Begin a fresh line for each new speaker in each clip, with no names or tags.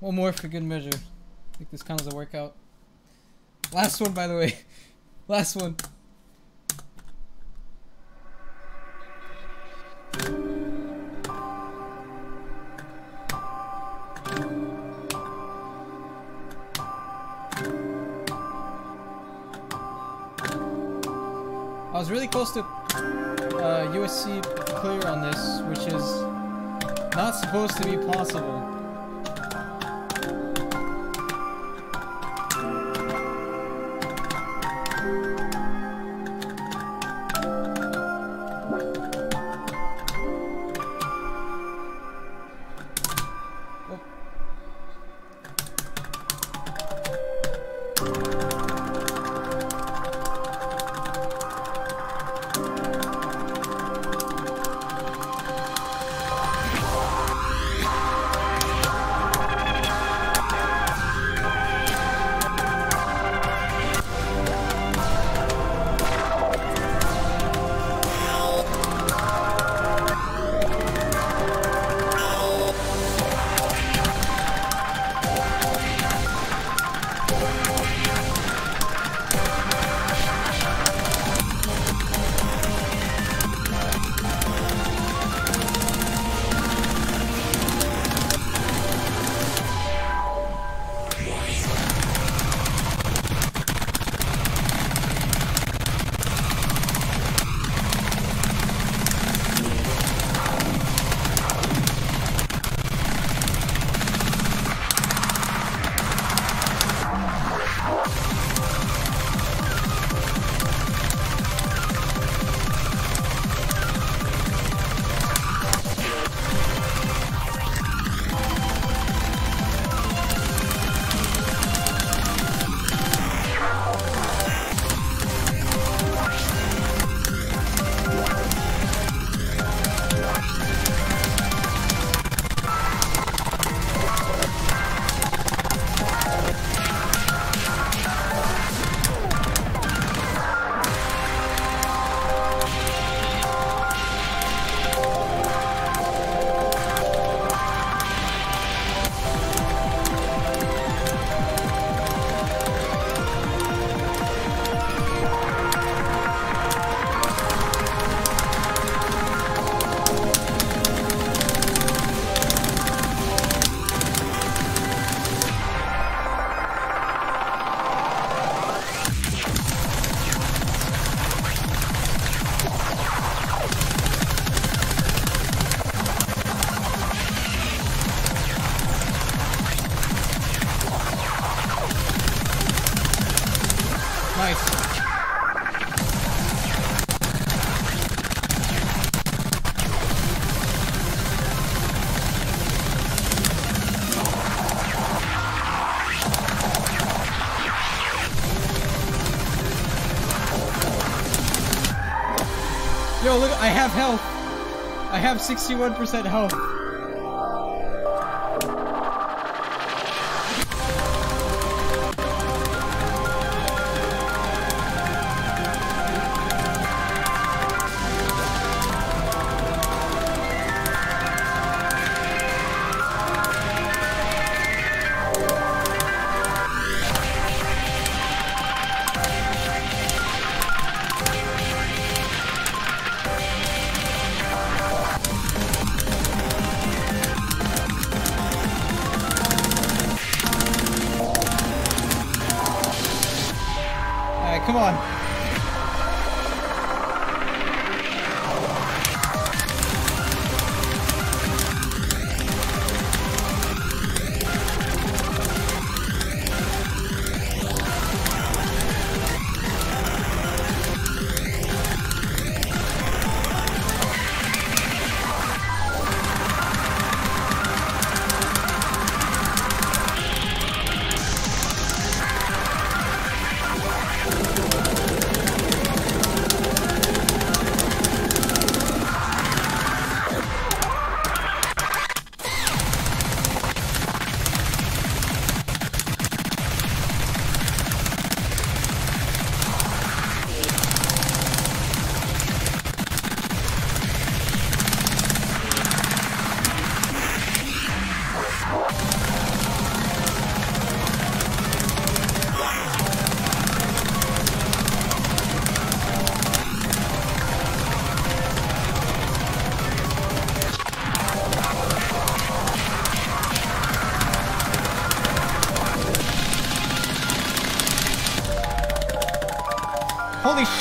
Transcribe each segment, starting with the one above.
One more for good measure. I think this counts as a workout. Last one, by the way. Last one. I was really close to USC clear on this, which is not supposed to be possible. Nice. Yo, look, I have health. I have 61% health.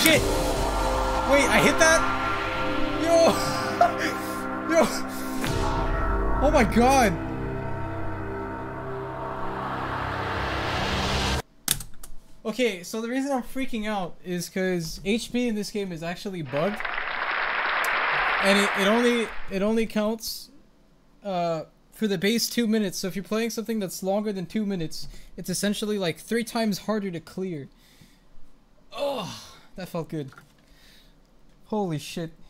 shit! Wait, I hit that? Yo! Yo! Oh my god! Okay, so the reason I'm freaking out is because HP in this game is actually bugged. And it only counts for the base 2 minutes. So if you're playing something that's longer than 2 minutes, it's essentially like 3 times harder to clear. Oh, that felt good. Holy shit.